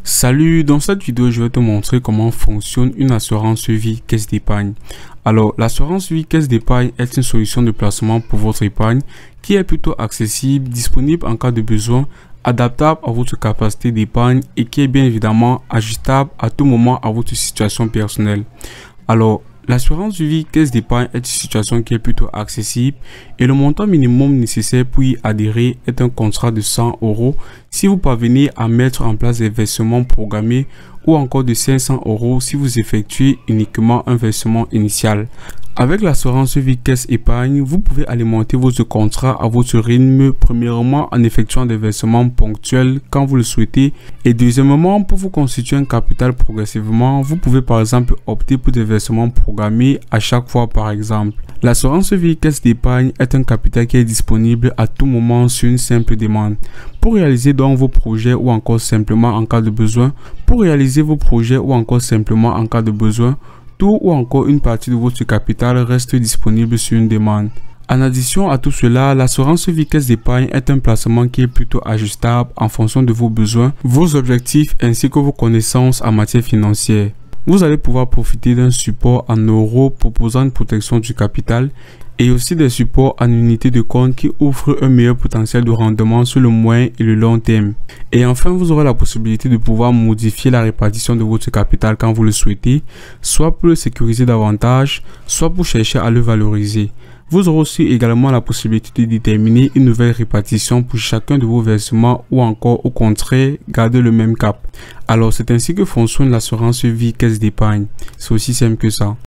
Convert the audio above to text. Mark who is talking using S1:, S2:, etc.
S1: Salut, dans cette vidéo, je vais te montrer comment fonctionne une assurance vie caisse d'épargne. Alors, l'assurance vie caisse d'épargne est une solution de placement pour votre épargne qui est plutôt accessible, disponible en cas de besoin, adaptable à votre capacité d'épargne et qui est bien évidemment ajustable à tout moment à votre situation personnelle. Alors, l'assurance vie caisse d'épargne est une situation qui est plutôt accessible et le montant minimum nécessaire pour y adhérer est un contrat de 100 € si vous parvenez à mettre en place des versements programmés ou encore de 500 € si vous effectuez uniquement un versement initial. Avec l'assurance vie caisse épargne, vous pouvez alimenter votre contrat à votre rythme, premièrement en effectuant des versements ponctuels quand vous le souhaitez et deuxièmement pour vous constituer un capital progressivement, vous pouvez par exemple opter pour des versements programmés à chaque fois par exemple. L'assurance vie caisse d'épargne est un capital qui est disponible à tout moment sur une simple demande. Pour réaliser donc vos projets ou encore simplement en cas de besoin, tout ou encore une partie de votre capital reste disponible sur une demande. En addition à tout cela, l'assurance vie caisse d'épargne est un placement qui est plutôt ajustable en fonction de vos besoins, vos objectifs ainsi que vos connaissances en matière financière. Vous allez pouvoir profiter d'un support en euros proposant une protection du capital et aussi des supports en unités de compte qui offrent un meilleur potentiel de rendement sur le moyen et le long terme. Et enfin, vous aurez la possibilité de pouvoir modifier la répartition de votre capital quand vous le souhaitez, soit pour le sécuriser davantage, soit pour chercher à le valoriser. Vous aurez aussi également la possibilité de déterminer une nouvelle répartition pour chacun de vos versements ou encore au contraire garder le même cap. Alors c'est ainsi que fonctionne l'assurance vie caisse d'épargne. C'est aussi simple que ça.